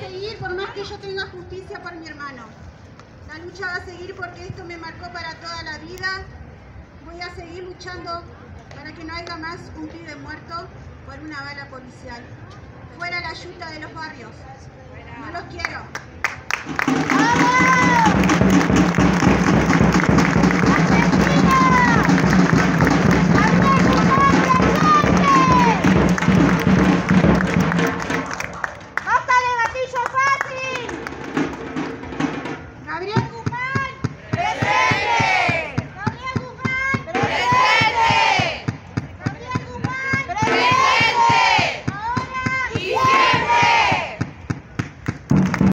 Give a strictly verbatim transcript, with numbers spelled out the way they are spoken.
seguir por más que yo tenga justicia por mi hermano. La lucha va a seguir porque esto me marcó para toda la vida. Voy a seguir luchando para que no haya más un pibe muerto por una bala policial. Fuera la yuta de los barrios. No los quiero.